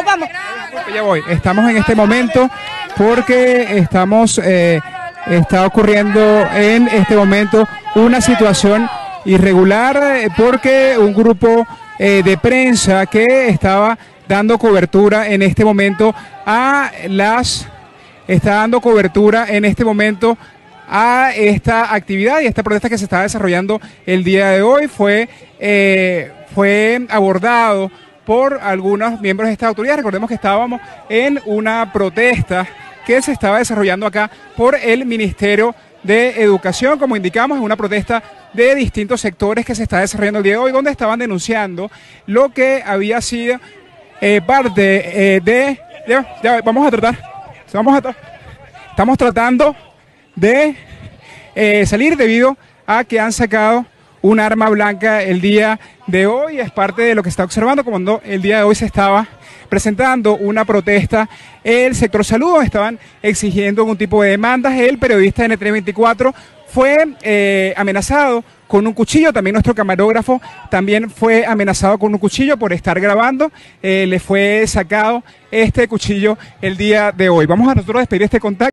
vamos. Ya voy. Estamos en este momento porque está ocurriendo en este momento una situación irregular porque un grupo de prensa que estaba dando cobertura en este momento a esta actividad y esta protesta que se está desarrollando el día de hoy fue abordado por algunos miembros de esta autoridad. Recordemos que estábamos en una protesta que se estaba desarrollando acá por el Ministerio de Educación, como indicamos, es una protesta de distintos sectores que se está desarrollando el día de hoy, donde estaban denunciando lo que había sido parte estamos tratando de salir debido a que han sacado un arma blanca el día de hoy. Es parte de lo que está observando, como el día de hoy se estaba presentando una protesta. El sector salud estaban exigiendo algún tipo de demandas. El periodista de NTN24 fue amenazado con un cuchillo. También nuestro camarógrafo también fue amenazado con un cuchillo por estar grabando. Le fue sacado este cuchillo el día de hoy. Vamos a nosotros despedir este contacto.